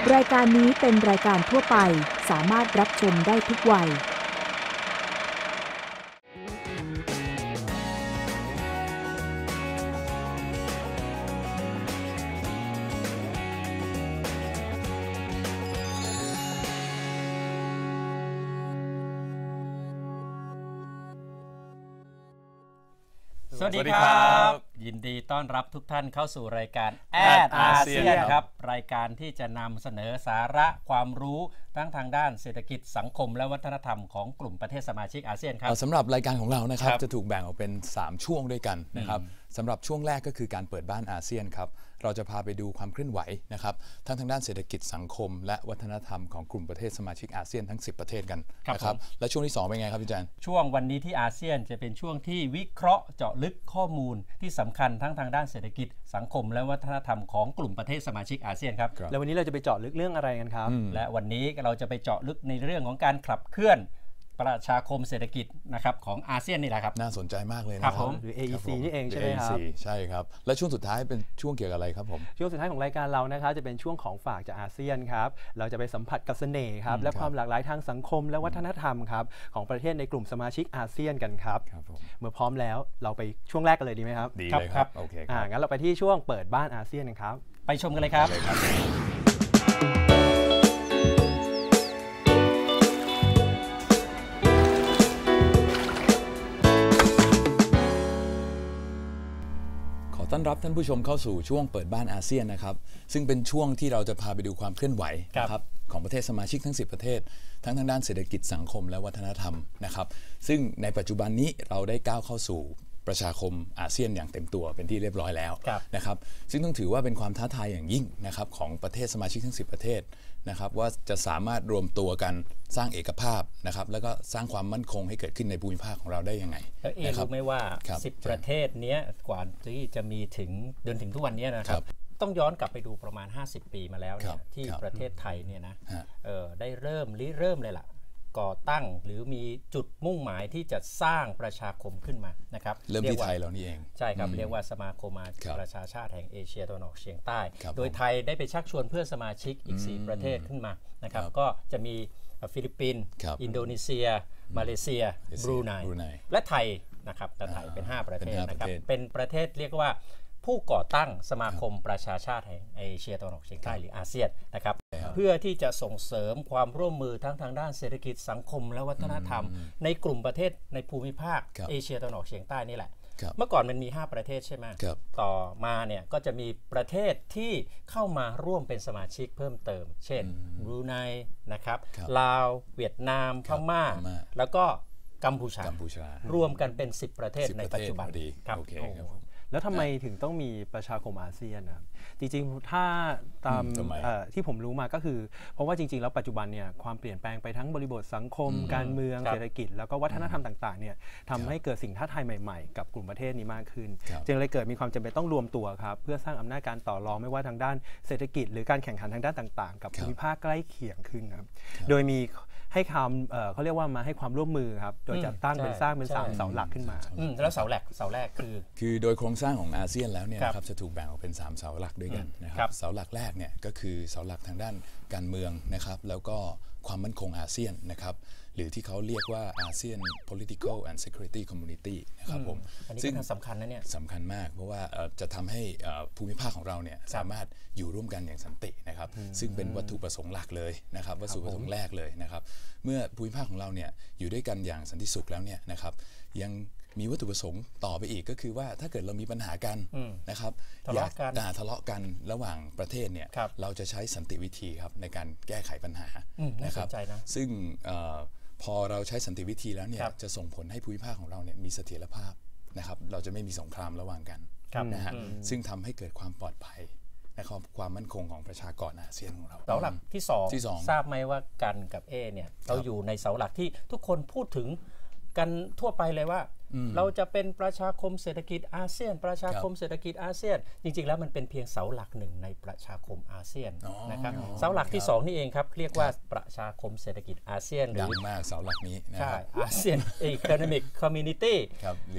รายการนี้เป็นรายการทั่วไปสามารถรับชมได้ทุกวัยสวัสดีครับยินดีต้อนรับทุกท่านเข้าสู่รายการแอดอาเซียนครับรายการที่จะนำเสนอสาระความรู้ทั้งทางด้านเศรษฐกิจสังคมและวัฒนธรรมของกลุ่มประเทศสมาชิกอาเซียนครับสำหรับรายการของเรานะครับจะถูกแบ่งออกเป็น3ช่วงด้วยกันนะครับสำหรับช่วงแรกก็คือการเปิดบ้านอาเซียนครับเราจะพาไปดูความเคลื่อนไหวนะครับทั้งทางด้านเศรษฐกิจสังคมและวัฒนธรรมของกลุ่มประเทศสมาชิกอาเซียนทั้ง10ประเทศกันนะครับและช่วงที่2เป็นไงครับพี่จันช่วงวันนี้ที่อาเซียนจะเป็นช่วงที่วิเคราะห์เจาะลึกข้อมูลที่สำคัญทั้งทางด้านเศรษฐกิจสังคมและวัฒนธรรมของกลุ่มประเทศสมาชิกอาเซียนครับแล้ววันนี้เราจะไปเจาะลึกเรื่องอะไรกันครับและวันนี้เราจะไปเจาะลึกในเรื่องของการขับเคลื่อนประชาคมเศรษฐกิจนะครับของอาเซียนนี่แหละครับน่าสนใจมากเลยนะครับหรือ AEC นี่เองใช่ไหมครับใช่ครับและช่วงสุดท้ายเป็นช่วงเกี่ยวกับอะไรครับผมช่วงสุดท้ายของรายการเรานะครับจะเป็นช่วงของฝากจากอาเซียนครับเราจะไปสัมผัสกับเสน่ห์ครับและความหลากหลายทางสังคมและวัฒนธรรมครับของประเทศในกลุ่มสมาชิกอาเซียนกันครับเมื่อพร้อมแล้วเราไปช่วงแรกกันเลยดีไหมครับดีเลยครับโอเคงั้นเราไปที่ช่วงเปิดบ้านอาเซียนกันครับไปชมกันเลยครับต้อนรับท่านผู้ชมเข้าสู่ช่วงเปิดบ้านอาเซียนนะครับซึ่งเป็นช่วงที่เราจะพาไปดูความเคลื่อนไหวนะครับของประเทศสมาชิกทั้ง10ประเทศทั้งทางด้านเศรษฐกิจสังคมและวัฒนธรรมนะครับซึ่งในปัจจุบันนี้เราได้ก้าวเข้าสู่ประชาคมอาเซียนอย่างเต็มตัวเป็นที่เรียบร้อยแล้วนะครับซึ่งต้องถือว่าเป็นความท้าทายอย่างยิ่งนะครับของประเทศสมาชิกทั้ง10ประเทศนะครับว่าจะสามารถรวมตัวกันสร้างเอกภาพนะครับแล้วก็สร้างความมั่นคงให้เกิดขึ้นในภูมิภาคของเราได้ยังไงแล้วรู้ไหมว่า10ประเทศนี้กว่าที่จะมีถึงจนถึงทุกวันนี้นะครับต้องย้อนกลับไปดูประมาณ50ปีมาแล้วเนี่ยที่ประเทศไทยเนี่ยนะได้เริ่มเลยล่ะก่อตั้งหรือมีจุดมุ่งหมายที่จะสร้างประชาคมขึ้นมานะครับเริ่มที่ไทยเรานี่เองใช่ครับเรียกว่าสมาคมประชาชาติแห่งเอเชียตะวันออกเฉียงใต้โดยไทยได้ไปชักชวนเพื่อนสมาชิกอีก4ประเทศขึ้นมานะครับก็จะมีฟิลิปปินส์อินโดนีเซียมาเลเซียบรูไนและไทยนะครับแต่ไทยเป็น5ประเทศนะครับเป็นประเทศเรียกว่าผู้ก่อตั้งสมาคมประชาชาติแห่งเอเชียตะวันออกเฉียงใต้หรืออาเซียนนะครับเพื่อที่จะส่งเสริมความร่วมมือทั้งทางด้านเศรษฐกิจสังคมและวัฒนธรรมในกลุ่มประเทศในภูมิภาคเอเชียตะวันออกเฉียงใต้นี่แหละเมื่อก่อนมันมี5ประเทศใช่ไหมต่อมาเนี่ยก็จะมีประเทศที่เข้ามาร่วมเป็นสมาชิกเพิ่มเติมเช่นบรูไนนะครับลาวเวียดนามพม่าแล้วก็กัมพูชารวมกันเป็น10ประเทศในปัจจุบันครับแล้วทำไมถึงต้องมีประชาคมอาเซียนนะจริงๆถ้าตามที่ผมรู้มาก็คือเพราะว่าจริงๆแล้วปัจจุบันเนี่ยความเปลี่ยนแปลงไปทั้งบริบทสังคมการเมืองเศรษฐกิจแล้วก็วัฒนธรรมต่างๆเนี่ยทำให้เกิดสิ่งท้าทายใหม่ๆกับกลุ่มประเทศนี้มากขึ้นจึงเลยเกิดมีความจำเป็นต้องรวมตัวครับเพื่อสร้างอำนาจการต่อรองไม่ว่าทางด้านเศรษฐกิจหรือการแข่งขันทางด้านต่างๆกับภูมิภาคใกล้เคียงขึ้นครับโดยมีให้เขาเรียกว่ามาให้ความร่วมมือครับโดยจัดตั้งเป็นสร้างเป็น3เสาหลักขึ้นมาแล้วเสาแรกคือโดยโครงสร้างของอาเซียนแล้วเนี่ยนะครับจะถูกแบ่งออกเป็น3เสาหลักด้วยกันนะครับเสาหลักแรกเนี่ยก็คือเสาหลักทางด้านการเมืองนะครับแล้วก็ความมั่นคงอาเซียนนะครับหรือที่เขาเรียกว่าอาเซียน political and security community นะครับผมซึ่งสำคัญนะเนี่ยสำคัญมากเพราะว่าจะทำให้ภูมิภาคของเราเนี่ยสามารถอยู่ร่วมกันอย่างสันตินะครับซึ่งเป็นวัตถุประสงค์หลักเลยนะครับวัตถุประสงค์แรกเลยนะครับเมื่อภูมิภาคของเราเนี่ยอยู่ด้วยกันอย่างสันติสุขแล้วเนี่ยนะครับยังมีวัตถุประสงค์ต่อไปอีกก็คือว่าถ้าเกิดเรามีปัญหากันนะครับทะเลาะกันระหว่างประเทศเนี่ยเราจะใช้สันติวิธีครับในการแก้ไขปัญหานะครับซึ่งพอเราใช้สันติวิธีแล้วเนี่ยจะส่งผลให้ภูมิภาคของเราเนี่ยมีเสถียรภาพนะครับเราจะไม่มีสงครามระหว่างกันนะฮะซึ่งทำให้เกิดความปลอดภัยนะครับความมั่นคงของประชากรอาเซียนของเราเสาหลักที่2ทราบไหมว่ากันกับเนี่ยเราอยู่ในเสาหลักที่ทุกคนพูดถึงกันทั่วไปเลยว่าเราจะเป็นประชาคมเศรษฐกิจอาเซียนประชาคมเศรษฐกิจอาเซียนจริงๆแล้วมันเป็นเพียงเสาหลักหนึ่งในประชาคมอาเซียนนะครับเสาหลักที่2นี่เองครับเรียกว่าประชาคมเศรษฐกิจอาเซียนหรือดังมากเสาหลักนี้นะใช่ครับอาเซียน Economic Community หรือ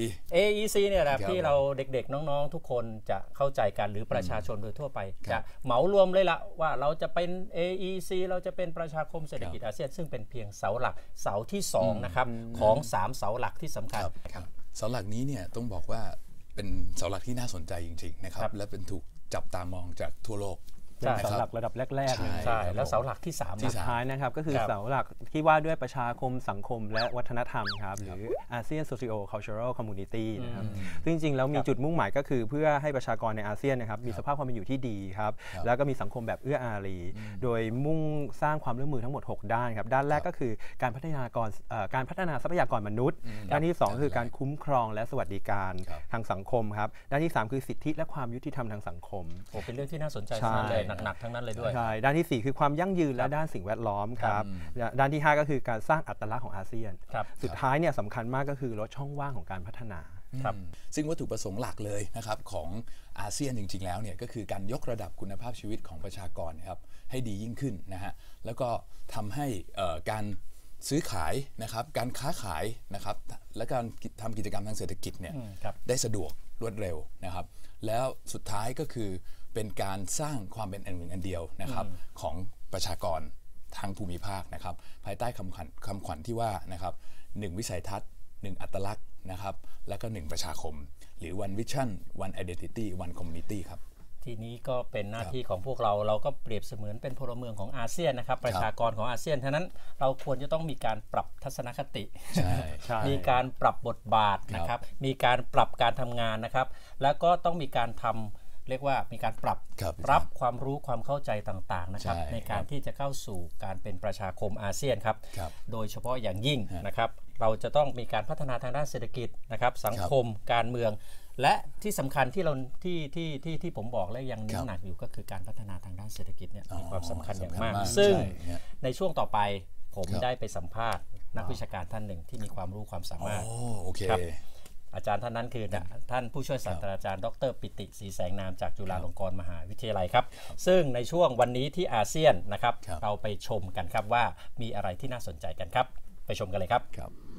AEC เนี่ยแหละที่เราเด็กๆน้องๆทุกคนจะเข้าใจกันหรือประชาชนโดยทั่วไปจะเหมารวมเลยละว่าเราจะเป็น AEC เราจะเป็นประชาคมเศรษฐกิจอาเซียนซึ่งเป็นเพียงเสาหลักเสาที่2นะครับของ3เสาหลักที่สำคัญเสาหลักนี้เนี่ยต้องบอกว่าเป็นเสาหลักที่น่าสนใจจริงๆนะครับและเป็นถูกจับตามองจากทั่วโลกเป็นเสาหลักระดับแรกๆเลยใช่แล้วเสาหลักที่3 สุดท้ายนะครับก็คือเสาหลักที่ว่าด้วยประชาคมสังคมและวัฒนธรรมครับหรือ ASEAN Socio-Cultural Community นะครับซึ่งจริงๆแล้วมีจุดมุ่งหมายก็คือเพื่อให้ประชากรในอาเซียนนะครับมีสภาพความเป็นอยู่ที่ดีครับแล้วก็มีสังคมแบบเอื้ออารีโดยมุ่งสร้างความร่วมมือทั้งหมด6ด้านครับด้านแรกก็คือการพัฒนาทรัพยากรมนุษย์ด้านที่2คือการคุ้มครองและสวัสดิการทางสังคมครับด้านที่3คือสิทธิและความยุติธรรมทางสังคมโอ้เป็นเรื่องที่น่าสนใจทั้งนั้นเลยหนักๆทั้งนั้นเลยด้วยใช่ด้านที่4คือความยั่งยืนและด้านสิ่งแวดล้อมครับด้านที่5ก็คือการสร้างอัตลักษณ์ของอาเซียนสุดท้ายเนี่ยสำคัญมากก็คือลดช่องว่างของการพัฒนาซึ่งวัตถุประสงค์หลักเลยนะครับของอาเซียนจริงๆแล้วเนี่ยก็คือการยกระดับคุณภาพชีวิตของประชากรครับให้ดียิ่งขึ้นนะฮะแล้วก็ทำให้การซื้อขายนะครับการค้าขายนะครับและการทำกิจกรรมทางเศรษฐกิจเนี่ยได้สะดวกรวดเร็วนะครับแล้วสุดท้ายก็คือเป็นการสร้างความเป็นอันหนึ่งอันเดียวนะครับของประชากรทั้งภูมิภาคนะครับภายใต้คำขวัญที่ว่านะครับ1วิสัยทัศน์1อัตลักษณ์นะครับและก็1ประชาคมหรือ one vision one identity one community ครับทีนี้ก็เป็นหน้าที่ของพวกเราก็เปรียบเสมือนเป็นพลเมืองของอาเซียนนะครับประชากรของอาเซียนฉะนั้นเราควรจะต้องมีการปรับทัศนคติมีการปรับบทบาทนะครับมีการปรับการทำงานนะครับแล้วก็ต้องมีการทำเรียกว่ามีการปรับความรู้ความเข้าใจต่างๆนะครับในการที่จะเข้าสู่การเป็นประชาคมอาเซียนครับโดยเฉพาะอย่างยิ่งนะครับเราจะต้องมีการพัฒนาทางด้านเศรษฐกิจนะครับสังคมการเมืองและที่สำคัญที่เราที่ผมบอกและยังเน้นหนักอยู่ก็คือการพัฒนาทางด้านเศรษฐกิจเนี่ยมีความสำคัญอย่างมากซึ่งในช่วงต่อไปผมได้ไปสัมภาษณ์นักวิชาการท่านหนึ่งที่มีความรู้ความสามารถครับอาจารย์ท่านนั้นคือท่านผู้ช่วยศาสตราจารย์ดร.ปิติศรีแสงนามจากจุฬาลงกรณ์มหาวิทยาลัยครับซึ่งในช่วงวันนี้ที่อาเซียนนะครับเราไปชมกันครับว่ามีอะไรที่น่าสนใจกันครับไปชมกันเลยครับ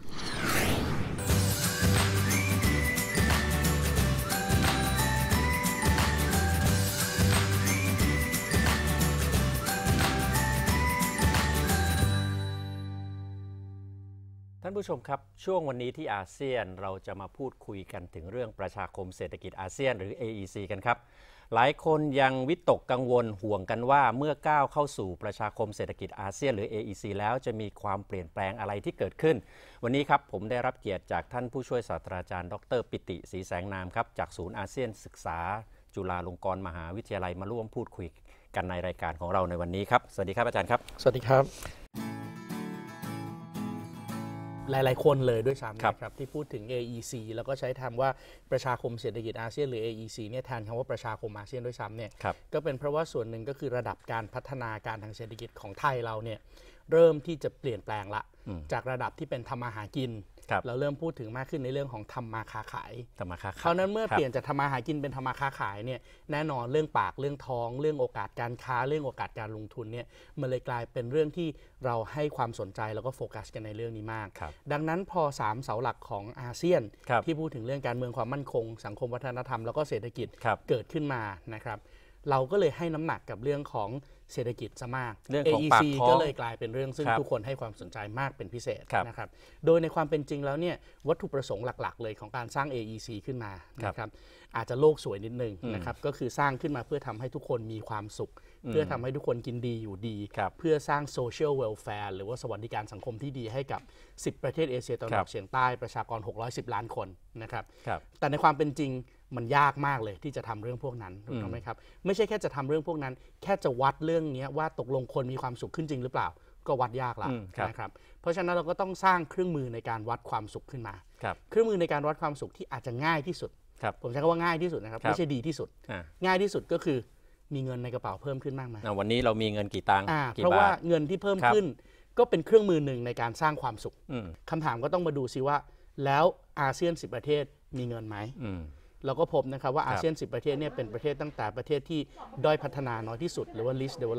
ท่านผู้ชมครับช่วงวันนี้ที่อาเซียนเราจะมาพูดคุยกันถึงเรื่องประชาคมเศรษฐกิจอาเซียนหรือ AEC กันครับหลายคนยังวิตกกังวลห่วงกันว่าเมื่อก้าวเข้าสู่ประชาคมเศรษฐกิจอาเซียนหรือ AEC แล้วจะมีความเปลี่ยนแปลงอะไรที่เกิดขึ้นวันนี้ครับผมได้รับเกียรติจากท่านผู้ช่วยศาสตราจารย์ดร.ปิติศรีแสงนามครับจากศูนย์อาเซียนศึกษาจุฬาลงกรณ์มหาวิทยาลัยมาร่วมพูดคุยกันในรายการของเราในวันนี้ครับสวัสดีครับอาจารย์ครับสวัสดีครับหลายๆคนเลยด้วยซ้ำนะครับที่พูดถึง AEC แล้วก็ใช้คำว่าประชาคมเศรษฐกิจอาเซียนหรือ AEC เนี่ยแทนคำว่าประชาคมอาเซียนด้วยซ้ำเนี่ยก็เป็นเพราะว่าส่วนหนึ่งก็คือระดับการพัฒนาการทางเศรษฐกิจของไทยเราเนี่ยเริ่มที่จะเปลี่ยนแปลงละจากระดับที่เป็นทำมาหากินเราเริ่มพูดถึงมากขึ้นในเรื่องของทำมาค้าขายเพราะนั้นเมื่อเปลี่ยนจากทำมาหากินเป็นทำมาค้าขายเนี่ยแน่นอนเรื่องปากเรื่องท้องเรื่องโอกาสการค้าเรื่องโอกาสการลงทุนเนี่ยมันเลยกลายเป็นเรื่องที่เราให้ความสนใจแล้วก็โฟกัสกันในเรื่องนี้มากดังนั้นพอ3เสาหลักของอาเซียนที่พูดถึงเรื่องการเมืองความมั่นคงสังคมวัฒนธรรมแล้วก็เศรษฐกิจเกิดขึ้นมานะครับเราก็เลยให้น้ำหนักกับเรื่องของเศรษฐกิจซะมาก AEC ก็เลยกลายเป็นเรื่องซึ่งทุกคนให้ความสนใจมากเป็นพิเศษนะครับโดยในความเป็นจริงแล้วเนี่ยวัตถุประสงค์หลักๆเลยของการสร้าง AEC ขึ้นมานะครับอาจจะโลกสวยนิดนึงนะครับก็คือสร้างขึ้นมาเพื่อทำให้ทุกคนมีความสุขเพื่อทำให้ทุกคนกินดีอยู่ดีเพื่อสร้าง social welfare หรือว่าสวัสดิการสังคมที่ดีให้กับ10ประเทศเอเชียตะวันออกเฉียงใต้ประชากร610ล้านคนนะครับแต่ในความเป็นจริงมันยากมากเลยที่จะทำเรื่องพวกนั้นถูกต้องไหมครับไม่ใช่แค่จะทำเรื่องพวกนั้นแค่จะวัดเรื่องนี้ว่าตกลงคนมีความสุขขึ้นจริงหรือเปล่าก็วัดยากละนะครับเพราะฉะนั้นเราก็ต้องสร้างเครื่องมือในการวัดความสุขขึ้นมาเครื่องมือในการวัดความสุขที่อาจจะง่ายที่สุดผมใช้คำว่าง่ายที่สุดนะครับไม่ใช่ดีที่สุดง่ายที่สุดก็คือมีเงินในกระเป๋าเพิ่มขึ้นมากไหมวันนี้เรามีเงินกี่ตังค์เพราะว่าเงินที่เพิ่มขึ้นก็เป็นเครื่องมือหนึ่งในการสร้างความสุขคำถามก็ต้องมาดูซิว่าแล้วอาเซียน10ประเทศมีเงินไหมเราก็พบนะครับว่าอาเซียน10ประเทศเนี่ยเป็นประเทศตั้งแต่ประเทศที่ด้อยพัฒนาน้อยที่สุดหรือว่า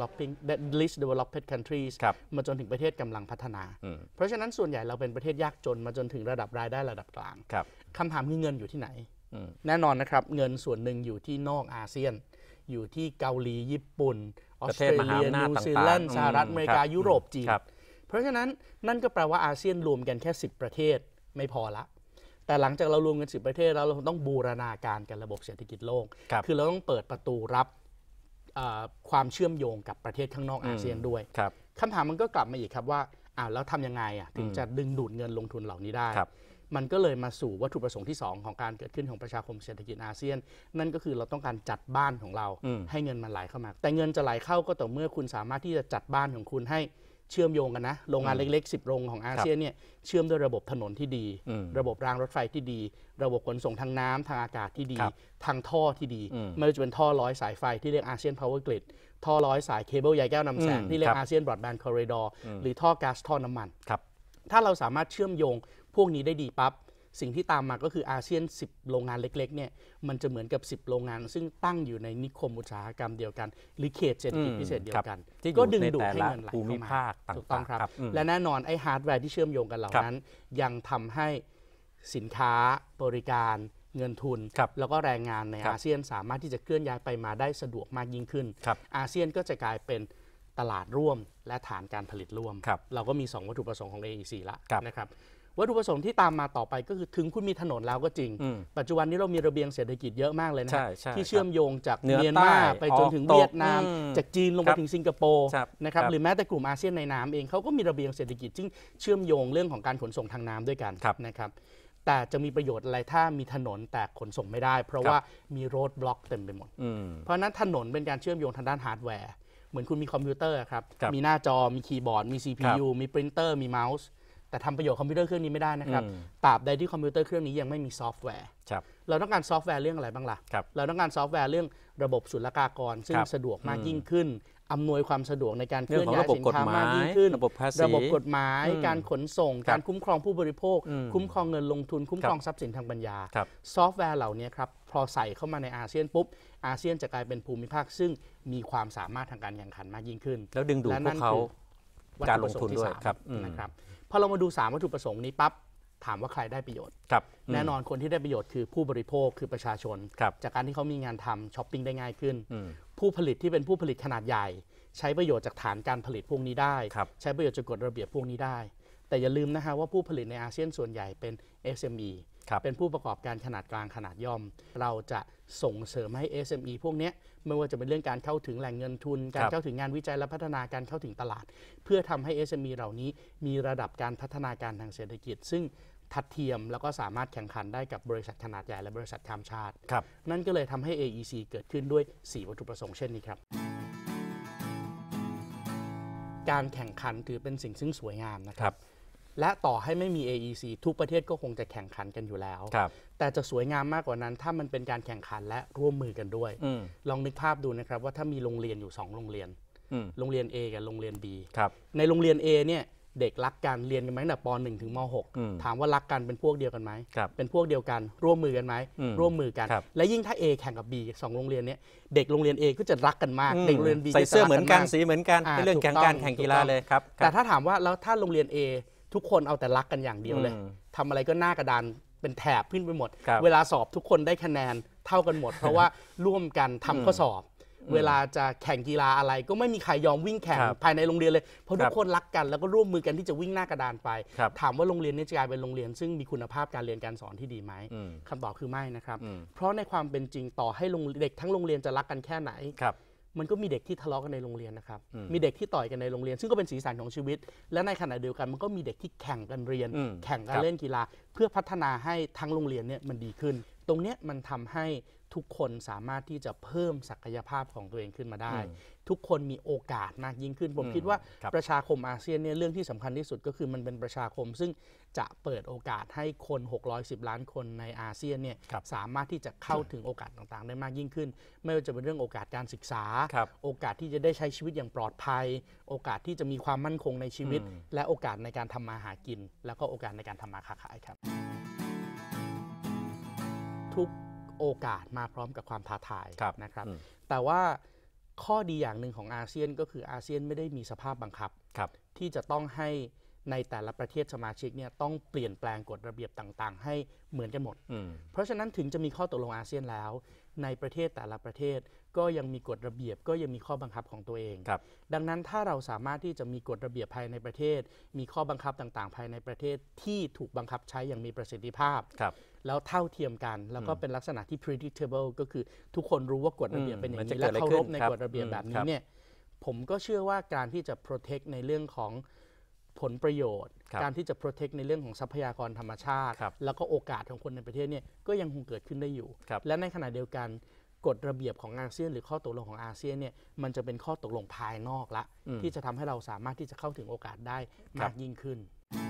least developed countries มาจนถึงประเทศกำลังพัฒนาเพราะฉะนั้นส่วนใหญ่เราเป็นประเทศยากจนมาจนถึงระดับรายได้ระดับกลางคำถามคือเงินอยู่ที่ไหนแน่นอนนะครับเงินส่วนหนึ่งอยู่ที่นอกอาเซียนอยู่ที่เกาหลีญี่ปุ่นออสเตรเลียนิวซีแลนด์สหรัฐอเมริกายุโรปจีนเพราะฉะนั้นนั่นก็แปลว่าอาเซียนรวมกันแค่10ประเทศไม่พอละแต่หลังจากเรารวมกัน10ประเทศแล้วเราต้องบูรณาการกันระบบเศรษฐกิจโลกคือเราต้องเปิดประตูรับความเชื่อมโยงกับประเทศข้างนอกอาเซียนด้วยคำถามมันก็กลับมาอีกครับว่าแล้วทำยังไงถึงจะดึงดูดเงินลงทุนเหล่านี้ได้มันก็เลยมาสู่วัตถุประสงค์ที่2ของการเกิดขึ้นของประชาคมเศรษฐกิจอาเซียนนั่นก็คือเราต้องการจัดบ้านของเราให้เงินมันไหลเข้ามาแต่เงินจะไหลเข้าก็ต่อเมื่อคุณสามารถที่จะจัดบ้านของคุณให้เชื่อมโยงกันนะโรงงานเล็กๆ10โรงของอาเซียนเนี่ยเชื่อมด้วยระบบถนนที่ดีระบบรางรถไฟที่ดีระบบขนส่งทางน้ำทางอากาศที่ดีทางท่อที่ดีไม่ว่าจะเป็นท่อร้อยสายไฟที่เรียกอาเซียนพาวเวอร์กริดท่อร้อยสายเคเบิลใยแก้วนำแสงที่เรียกอาเซียนบรอดแบนด์คอริดอร์หรือท่อก๊าซท่อน้ำมันถ้าเราสามารถเชื่อมโยงพวกนี้ได้ดีปั๊บสิ่งที่ตามมาก็คืออาเซียน10โรงงานเล็กๆเนี่ยมันจะเหมือนกับ10โรงงานซึ่งตั้งอยู่ในนิคมอุตสาหกรรมเดียวกันหรือเขตเศรษฐกิจพิเศษเดียวกันก็ดึงดูดให้เงินไหลเข้ามาถูกต้องครับและแน่นอนไอ้ฮาร์ดแวร์ที่เชื่อมโยงกันเหล่านั้นยังทำให้สินค้าบริการเงินทุนแล้วก็แรงงานในอาเซียนสามารถที่จะเคลื่อนย้ายไปมาได้สะดวกมากยิ่งขึ้นอาเซียนก็จะกลายเป็นตลาดร่วมและฐานการผลิตร่วมเราก็มี2วัตถุประสงค์ของ AEC ละนะครับวัตถุประสงค์ที่ตามมาต่อไปก็คือถึงคุณมีถนนแล้วก็จริงปัจจุบันนี้เรามีระเบียงเศรษฐกิจเยอะมากเลยนะที่เชื่อมโยงจากเมียนมาไปจนถึงเวียดนามจากจีนลงไปถึงสิงคโปร์นะครับหรือแม้แต่กลุ่มอาเซียนในน้ำเองเขาก็มีระเบียงเศรษฐกิจซึ่งเชื่อมโยงเรื่องของการขนส่งทางน้ำด้วยกันนะครับแต่จะมีประโยชน์อะไรถ้ามีถนนแต่ขนส่งไม่ได้เพราะว่ามีโรดบล็อกเต็มไปหมดเพราะนั้นถนนเป็นการเชื่อมโยงทางด้านฮาร์ดแวร์เหมือนคุณมีคอมพิวเตอร์ครับมีหน้าจอมีคีย์บอร์ดมี CPU มีปรินเตอร์มีเมาส์แต่ทำประโยชน์คอมพิวเตอร์เครื่องนี้ไม่ได้นะครับตราบใดที่คอมพิวเตอร์เครื่องนี้ยังไม่มีซอฟต์แวร์เราต้องการซอฟต์แวร์เรื่องอะไรบ้างล่ะเราต้องการซอฟต์แวร์เรื่องระบบศุลกากรซึ่งสะดวกมากยิ่งขึ้นอำนวยความสะดวกในการเคลื่อนย้ายสินค้ามากยิ่งขึ้นระบบกฎหมายการขนส่งการคุ้มครองผู้บริโภคคุ้มครองเงินลงทุนคุ้มครองทรัพย์สินทางปัญญาซอฟต์แวร์เหล่านี้ครับพอใส่เข้ามาในอาเซียนปุ๊บอาเซียนจะกลายเป็นภูมิภาคซึ่งมีความสามารถทางการแข่งขันมากยิ่งขึ้นแล้วดึงดูดพวกเขาการลงทุนด้วยนะครับพอเรามาดู3วัตถุประสงค์นี้ปั๊บถามว่าใครได้ประโยชน์แน่นอนคนที่ได้ประโยชน์คือผู้บริโภคคือประชาชนจากการที่เขามีงานทำช้อปปิ้งได้ง่ายขึ้นผู้ผลิตที่เป็นผู้ผลิตขนาดใหญ่ใช้ประโยชน์จากฐานการผลิตพวกนี้ได้ใช้ประโยชน์จากกฎระเบียบพวกนี้ได้แต่อย่าลืมนะฮะว่าผู้ผลิตในอาเซียนส่วนใหญ่เป็น SME เป็นผู้ประกอบการขนาดกลางขนาดย่อมเราจะส่งเสริมให้ SME พวกนี้ไม่ว่าจะเป็นเรื่องการเข้าถึงแหล่งเงินทุนการเข้าถึงงานวิจัยและพัฒนาการเข้าถึงตลาดเพื่อทำให้ SME เหล่านี้มีระดับการพัฒนาการทางเศรษฐกิจซึ่งทัดเทียมแล้วก็สามารถแข่งขันได้กับบริษัทขนาดใหญ่และบริษัทข้ามชาตินั่นก็เลยทำให้ AEC เกิดขึ้นด้วย4วัตถุประสงค์เช่นนี้ครับการแข่งขันถือเป็นสิ่งซึ่งสวยงามนะครับและต่อให้ไม่มี AEC ทุกประเทศก็คงจะแข่งขันกันอยู่แล้วแต่จะสวยงามมากกว่านั้นถ้ามันเป็นการแข่งขันและร่วมมือกันด้วยลองนึกภาพดูนะครับว่าถ้ามีโรงเรียนอยู่2โรงเรียนโรงเรียน A กับโรงเรียน B ในโรงเรียน A เนี่ยเด็กรักกันเรียนกันมาตั้งแต่ป .1 ถึงม .6 ถามว่ารักกันเป็นพวกเดียวกันไหมเป็นพวกเดียวกันร่วมมือกันไหมร่วมมือกันและยิ่งถ้า A แข่งกับ B 2โรงเรียนนี้เด็กโรงเรียน A ก็จะรักกันมากเด็กโรงเรียน B ใส่เสื้อเหมือนกันสีเหมือนกันเป็นเรื่องการแข่งกีฬาเลยครับแต่ถ้าถามว่าแล้วถ้าโรงเรียน A ทุกคนเอาแต่รักกันอย่างเดียวเลยทำอะไรก็หน้ากระดานเป็นแถบขึ้นไปหมดเวลาสอบทุกคนได้คะแนนเท่ากันหมดเพราะว่าร่วมกันทำข้อสอบเวลาจะแข่งกีฬาอะไรก็ไม่มีใครยอมวิ่งแข่งภายในโรงเรียนเลยเพราะทุกคนรักกันแล้วก็ร่วมมือกันที่จะวิ่งหน้ากระดานไปถามว่าโรงเรียนนี้จะกลายเป็นโรงเรียนซึ่งมีคุณภาพการเรียนการสอนที่ดีไหมคำตอบคือไม่นะครับเพราะในความเป็นจริงต่อให้เด็กทั้งโรงเรียนจะรักกันแค่ไหนมันก็มีเด็กที่ทะเลาะกันในโรงเรียนนะครับมีเด็กที่ต่อยกันในโรงเรียนซึ่งก็เป็นสีสันของชีวิตและในขณะเดียวกันมันก็มีเด็กที่แข่งกันเรียนแข่งกันเล่นกีฬาเพื่อพัฒนาให้ทั้งโรงเรียนเนี่ยมันดีขึ้นตรงนี้มันทำให้ทุกคนสามารถที่จะเพิ่มศักยภาพของตัวเองขึ้นมาได้ทุกคนมีโอกาสมากยิ่งขึ้นผมคิดว่าประชาคมอาเซียนเนี่ยเรื่องที่สำคัญที่สุดก็คือมันเป็นประชาคมซึ่งจะเปิดโอกาสให้คน610ล้านคนในอาเซียนเนี่ยสามารถที่จะเข้าถึงโอกาสต่างๆได้มากยิ่งขึ้นไม่ว่าจะเป็นเรื่องโอกาสการศึกษาโอกาสที่จะได้ใช้ชีวิตอย่างปลอดภัยโอกาสที่จะมีความมั่นคงในชีวิตและโอกาสในการทำมาหากินแล้วก็โอกาสในการทำมาค้าขายครับทุกโอกาสมาพร้อมกับความท้าทายนะครับแต่ว่าข้อดีอย่างหนึ่งของอาเซียนก็คืออาเซียนไม่ได้มีสภาพบังคับที่จะต้องให้ในแต่ละประเทศสมาชิกเนี่ยต้องเปลี่ยนแปลงกฎระเบียบต่างๆให้เหมือนกันหมดเพราะฉะนั้นถึงจะมีข้อตกลงอาเซียนแล้วในประเทศแต่ละประเทศก็ยังมีกฎระเบียบก็ยังมีข้อบังคับของตัวเองดังนั้นถ้าเราสามารถที่จะมีกฎระเบียบภายในประเทศมีข้อบังคับต่างๆภายในประเทศที่ถูกบังคับใช้อย่างมีประสิทธิภาพแล้วเท่าเทียมกันแล้วก็เป็นลักษณะที่ predictable ก็คือทุกคนรู้ว่ากฎระเบียบเป็นอย่างนี้และเคารพในกฎระเบียบแบบนี้เนี่ยผมก็เชื่อว่าการที่จะ protect ในเรื่องของผลประโยชน์การที่จะ protect ในเรื่องของทรัพยากรธรรมชาติแล้วก็โอกาสของคนในประเทศเนี่ยก็ยังคงเกิดขึ้นได้อยู่และในขณะเดียวกันกฎระเบียบของอาเซียนหรือข้อตกลงของอาเซียนเนี่ยมันจะเป็นข้อตกลงภายนอกละที่จะทำให้เราสามารถที่จะเข้าถึงโอกาสได้มากยิ่งขึ้น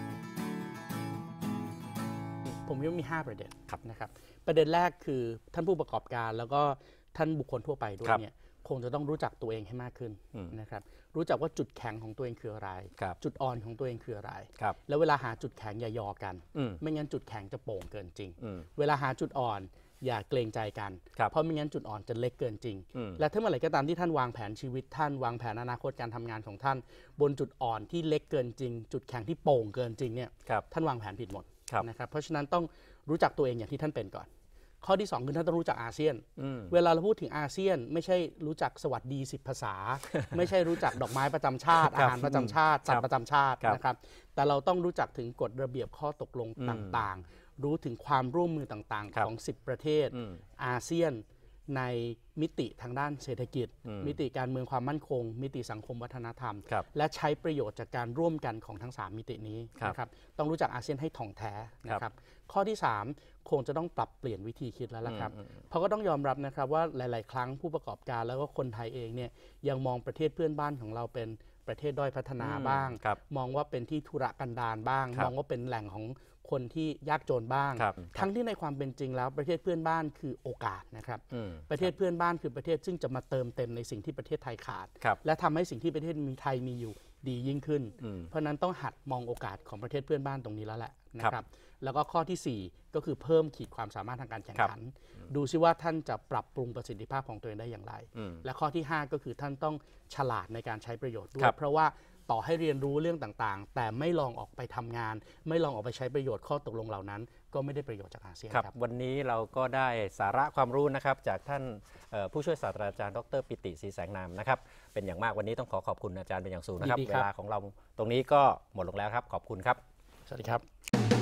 ผมคิดว่ามี5ประเด็นนะครับประเด็นแรกคือท่านผู้ประกอบการแล้วก็ท่านบุคคลทั่วไปด้วยเนี่ยคงจะต้องรู้จักตัวเองให้มากขึ้นนะครับรู้จักว่าจุดแข็งของตัวเองคืออะไรจุดอ่อนของตัวเองคืออะไรแล้วเวลาหาจุดแข็งอย่ายอกันไม่งั้นจุดแข็งจะโป่งเกินจริงเวลาหาจุดอ่อนอย่าเกรงใจกันเพราะไม่งั้นจุดอ่อนจะเล็กเกินจริงและถ้าเมื่อไหร่ก็ตามที่ท่านวางแผนชีวิตท่านวางแผนอนาคตการทำงานของท่านบนจุดอ่อนที่เล็กเกินจริงจุดแข็งที่โป่งเกินจริงเนี่ยท่านวางแผนผิดหมดนะครับเพราะฉะนั้นต้องรู้จักตัวเองอย่างที่ท่านเป็นก่อนข้อที่2คือท่านต้องรู้จักอาเซียนเวลาเราพูดถึงอาเซียนไม่ใช่รู้จักสวัสดี10ภาษาไม่ใช่รู้จักดอกไม้ประจำชาติอาหารประจำชาติสัตว์ประจำชาตินะครับแต่เราต้องรู้จักถึงกฎระเบียบข้อตกลงต่างๆรู้ถึงความร่วมมือต่างๆของ10ประเทศอาเซียนในมิติทางด้านเศรษฐกิจมิติการเมืองความมั่นคงมิติสังคมวัฒนธรรมและใช้ประโยชน์จากการร่วมกันของทั้ง3มิตินี้นะครับต้องรู้จักอาเซียนให้ถ่องแท้นะครับข้อที่3คงจะต้องปรับเปลี่ยนวิธีคิดแล้วล่ะครับเพราะก็ต้องยอมรับนะครับว่าหลายๆครั้งผู้ประกอบการแล้วก็คนไทยเองเนี่ยยังมองประเทศเพื่อนบ้านของเราเป็นประเทศด้อยพัฒนาบ้างมองว่าเป็นที่ธุรกันดารบ้างมองว่าเป็นแหล่งของคนที่ยากจนบ้างทั้งที่ในความเป็นจริงแล้วประเทศเพื่อนบ้านคือโอกาสนะครับประเทศเพื่อนบ้านคือประเทศซึ่งจะมาเติมเต็มในสิ่งที่ประเทศไทยขาดและทำให้สิ่งที่ประเทศไทยมีอยู่ดียิ่งขึ้นเพราะนั้นต้องหัดมองโอกาสของประเทศเพื่อนบ้านตรงนี้แล้วแหละนะครับแล้วก็ข้อที่4ก็คือเพิ่มขีดความสามารถทางการแข่งขันดูซิว่าท่านจะปรับปรุงประสิทธิภาพของตัวเองได้อย่างไรและข้อที่5ก็คือท่านต้องฉลาดในการใช้ประโยชน์ด้วยเพราะว่าต่อให้เรียนรู้เรื่องต่างๆแต่ไม่ลองออกไปทำงานไม่ลองออกไปใช้ประโยชน์ข้อตกลงเหล่านั้นก็ไม่ได้ประโยชน์จากอาเซียนครับวันนี้เราก็ได้สาระความรู้นะครับจากท่านผู้ช่วยศาสตราจารย์ดร.ปิติศรีแสงนามนะครับเป็นอย่างมากวันนี้ต้องขอบคุณอาจารย์เป็นอย่างสูงนะครับเวลาของเราตรงนี้ก็หมดลงแล้วครับขอบคุณครับสวัสดีครับ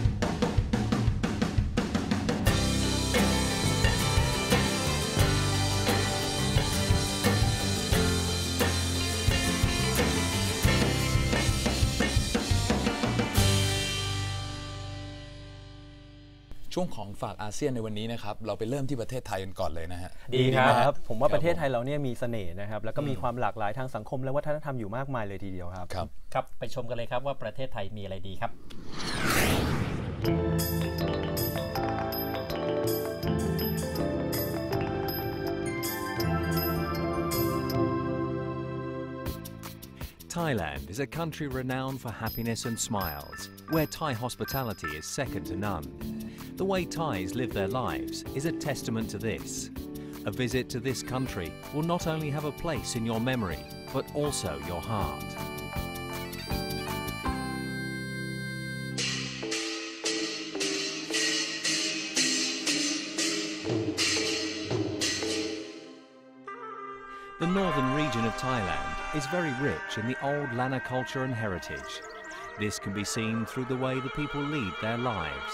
ช่วงของฝากอาเซียนในวันนี้นะครับเราไปเริ่มที่ประเทศไทยกันก่อนเลยนะฮะดีครับผมว่าประเทศไทยเราเนี่ยมีเสน่ห์นะครับแล้วก็มีความหลากหลายทางสังคมและวัฒนธรรมอยู่มากมายเลยทีเดียวครับครับไปชมกันเลยครับว่าประเทศไทยมีอะไรดีครับ Thailand is a country renowned for happiness and smiles, where Thai hospitality is second to none. The way Thais live their lives is a testament to this. A visit to this country will not only have a place in your memory, but also your heart. The northern region of Thailand is very rich in the old Lanna culture and heritage. This can be seen through the way the people lead their lives.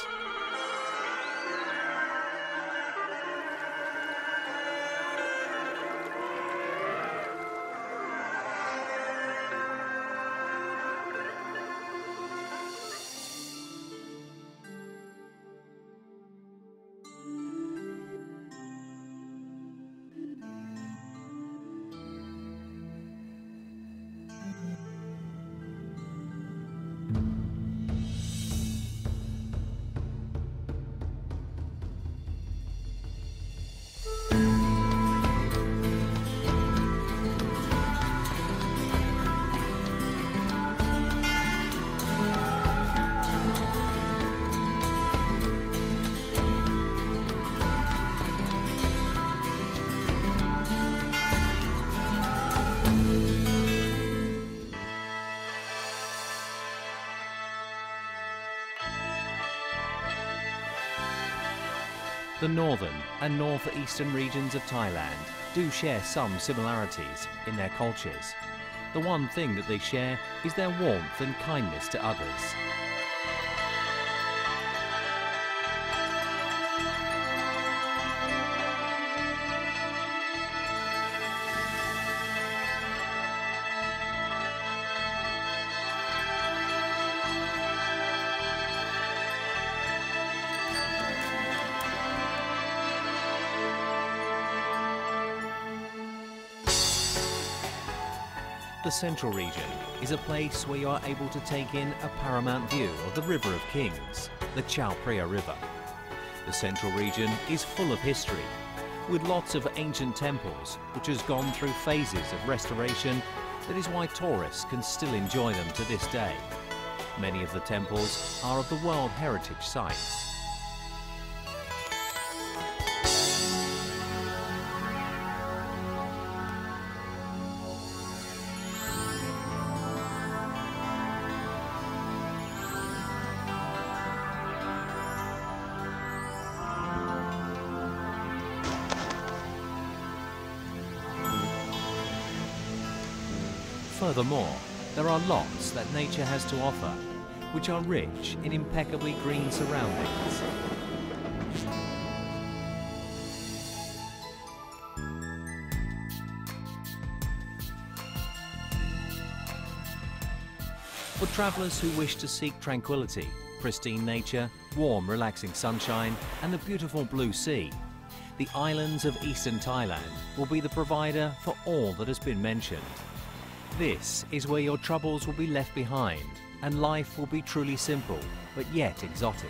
The northern and northeastern regions of Thailand do share some similarities in their cultures. The one thing that they share is their warmth and kindness to others. The central region is a place where you are able to take in a paramount view of the River of Kings, the Chao Phraya River. The central region is full of history, with lots of ancient temples which has gone through phases of restoration. That is why tourists can still enjoy them to this day. Many of the temples are of the World Heritage Sites. Furthermore, there are lots that nature has to offer, which are rich in impeccably green surroundings. For travellers who wish to seek tranquility, pristine nature, warm, relaxing sunshine, and the beautiful blue sea, the islands of eastern Thailand will be the provider for all that has been mentioned. This is where your troubles will be left behind and life will be truly simple, but yet exotic.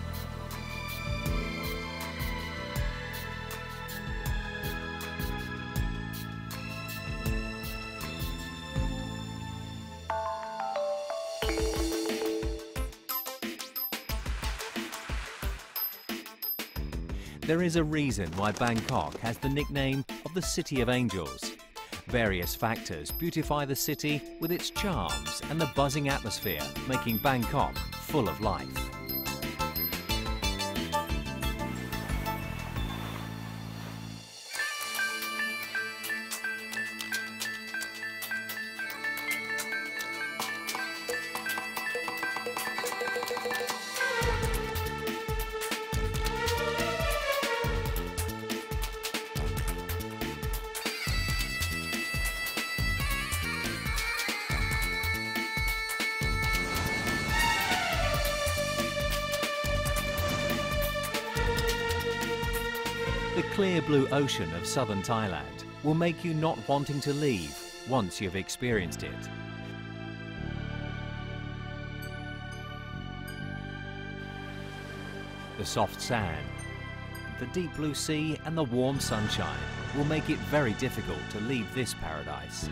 There is a reason why Bangkok has the nickname of the City of Angels. Various factors beautify the city with its charms and the buzzing atmosphere, making Bangkok full of life. The clear blue ocean of southern Thailand will make you not wanting to leave once you've experienced it. The soft sand, the deep blue sea and the warm sunshine will make it very difficult to leave this paradise.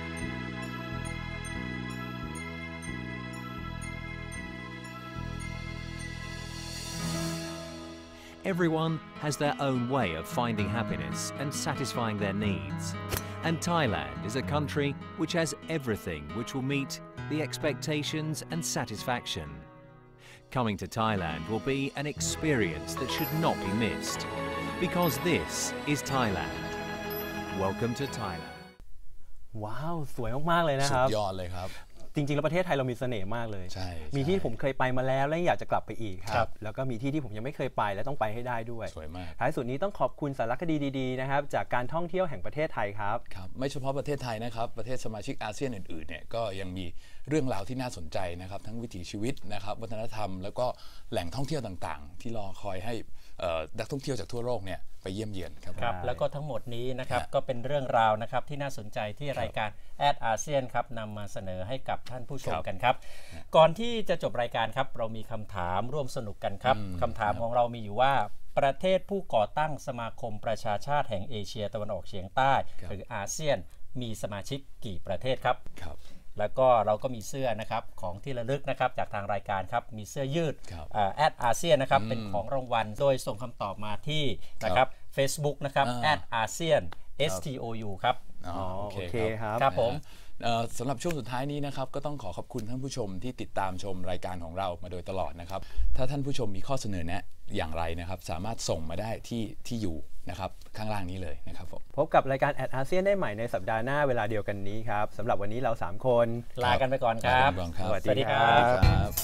Everyone has their own way of finding happiness and satisfying their needs. And Thailand is a country which has everything which will meet the expectations and satisfaction. Coming to Thailand will be an experience that should not be missed, because this is Thailand. Welcome to Thailand. ว้าวสวยมากๆเลยนะครับสุดยอดเลยครับจริงๆแล้วประเทศไทยเรามีเสน่ห์มากเลยใช่มีที่ผมเคยไปมาแล้วและอยากจะกลับไปอีกครับแล้วก็มีที่ที่ผมยังไม่เคยไปและต้องไปให้ได้ด้วยสวยมากท้ายสุดนี้ต้องขอบคุณสารคดีดีๆนะครับจากการท่องเที่ยวแห่งประเทศไทยครับครับไม่เฉพาะประเทศไทยนะครับประเทศสมาชิกอาเซียนอื่นๆเนี่ยก็ยังมีเรื่องราวที่น่าสนใจนะครับทั้งวิถีชีวิตนะครับวัฒนธรรมแล้วก็แหล่งท่องเที่ยวต่างๆที่รอคอยให้นักท่องเที่ยวจากทั่วโลกเนี่ยไปเยี่ยมเยียนครับแล้วก็ทั้งหมดนี้นะครับก็เป็นเรื่องราวนะครับที่น่าสนใจที่รายการแอดอาเซียนครับนำมาเสนอให้กับท่านผู้ชมกันครับก่อนที่จะจบรายการครับเรามีคำถามร่วมสนุกกันครับคำถามของเรามีอยู่ว่าประเทศผู้ก่อตั้งสมาคมประชาชาติแห่งเอเชียตะวันออกเฉียงใต้หรืออาเซียนมีสมาชิกกี่ประเทศครับแล้วก็เราก็มีเสื้อนะครับของที่ระลึกนะครับจากทางรายการครับมีเสื้อยืดแอดอาเซียนนะครับเป็นของรางวัลโดยส่งคำตอบมาที่นะครับ Facebook นะครับแอดอาเซียน STOU ครับโอเคครับครับผมสำหรับช่วงสุดท้ายนี้นะครับก็ต้องขอบคุณท่านผู้ชมที่ติดตามชมรายการของเรามาโดยตลอดนะครับถ้าท่านผู้ชมมีข้อเสนอแนะอย่างไรนะครับสามารถส่งมาได้ที่อยู่นะครับข้างล่างนี้เลยนะครับผมพบกับรายการอาเซียนได้ใหม่ในสัปดาห์หน้าเวลาเดียวกันนี้ครับสำหรับวันนี้เรา3คนลากันไปก่อนครับสวัสดีครับ